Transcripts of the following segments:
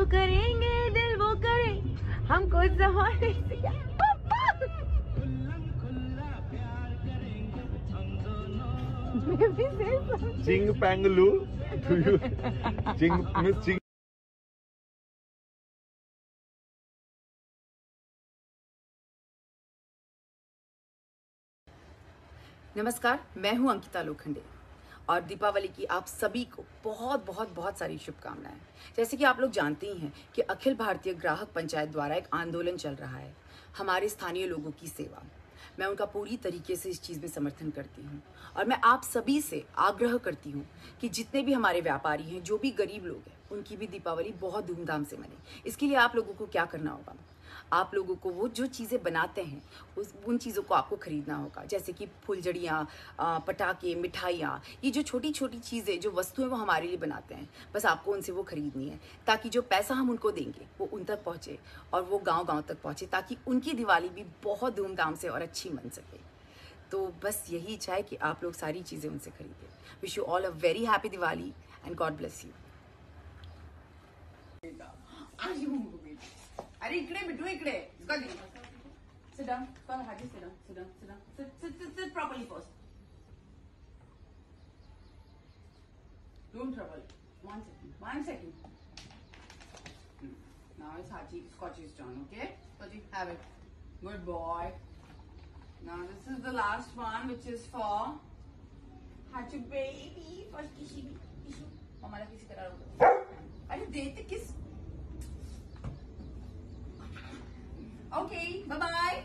जो करेंगे दिल वो करे, हमको ज़माने से क्या चिंग पैंगलू टू यू चिंग मिस चिंग। नमस्कार, मैं हूं अंकिता लोखंडे और दीपावली की आप सभी को बहुत बहुत बहुत सारी शुभकामनाएं। जैसे कि आप लोग जानते ही हैं कि अखिल भारतीय ग्राहक पंचायत द्वारा एक आंदोलन चल रहा है, हमारे स्थानीय लोगों की सेवा। मैं उनका पूरी तरीके से इस चीज़ में समर्थन करती हूं और मैं आप सभी से आग्रह करती हूं कि जितने भी हमारे व्यापारी हैं, जो भी गरीब लोग हैं, उनकी भी दीपावली बहुत धूमधाम से मने। इसके लिए आप लोगों को क्या करना होगा, आप लोगों को वो जो चीज़ें बनाते हैं उन चीज़ों को आपको खरीदना होगा। जैसे कि फुलझड़ियाँ, पटाखे, मिठाइयाँ, ये जो छोटी छोटी चीज़ें, जो वस्तुएं वो हमारे लिए बनाते हैं, बस आपको उनसे वो खरीदनी है, ताकि जो पैसा हम उनको देंगे वो उन तक पहुँचे और वो गांव गांव तक पहुँचे, ताकि उनकी दिवाली भी बहुत धूमधाम से और अच्छी मन सके। तो बस यही इच्छा है कि आप लोग सारी चीज़ें उनसे खरीदें। Wish you all a very happy Diwali and god bless you. अरे इकडे बिटू, इकडे sit down, come Haji, sit down, sit down, sit down, sit properly first. Don't trouble. 1 second. Now it's Haji, Scotch's turn, okay? Scotchy, have it. Good boy. Now this is the last one, which is for Haji baby. First kissy. Mama kissy करा लो. अरे देते किस? Okay, bye-bye.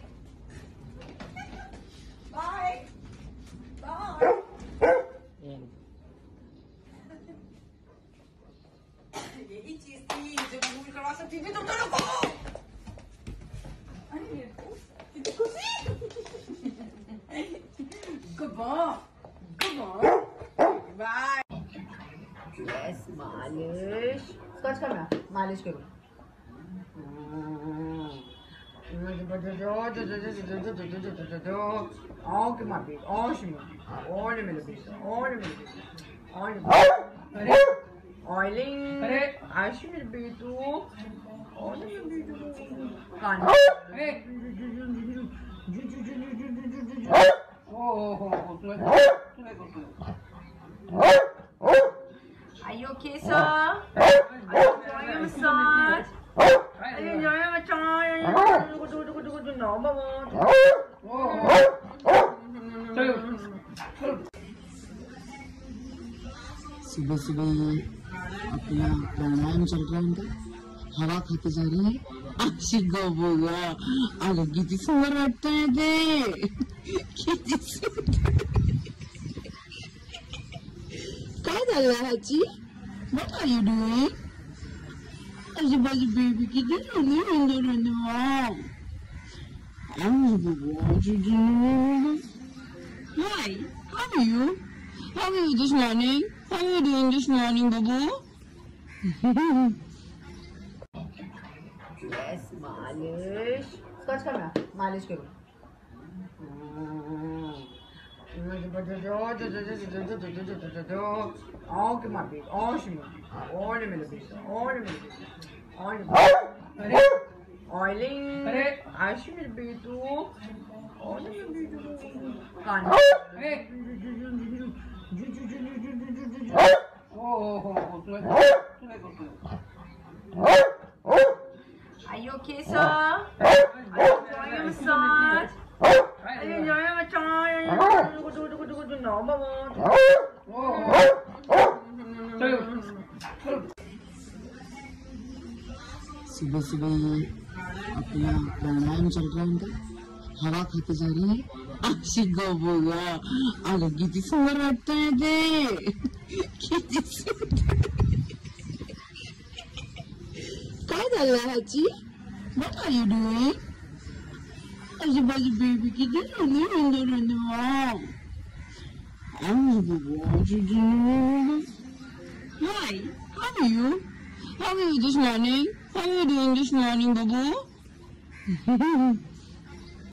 Bye. Bye. यही चीज थी जो मैं movie करवा सकती थी तुम दोनों को। अरे कितनी खुशी। Come on. Come on. Bye. Yes, मालिश। स्कॉच करना, मालिश करो। Okay, my baby. Oh, she all a minute, oiling. I should be too. All a Are you okay, sir? Are you enjoying your massage? Are you enjoying your massage? No, Mama. सुबह सुबह अपना प्राणायाम चल रहा है उनका, हवा खाते जा रही है। अशी गोबोगा अगं किती सुंदर वाटतंय ते, किती सुंदर। काय झालं हाची? What are you doing? अशी माझी बेबी किती सुंदर wow. Hi, how are you? How are you this morning? How are you doing this morning, Babu? Yes, मालिश। स्कॉच करना, मालिश करो। Okay, my baby. Oh, she all a minute, oiling. I should be too. All a minute. Are you okay, sir? Are you enjoying your massage? Are you enjoying your massage? No, Mama. सुबह सुबह अपना प्राणायाम चल रहा है उनका, हवा खाते जा रही है। अशी गोबोगा अगं किती सुंदर वाटतंय ते, किती सुंदर। काय झालं हाची? What are you doing? अशी माझी बेबी किती सुंदर wow. Hi, how are you? How are you this morning? How are you doing this morning, Babu?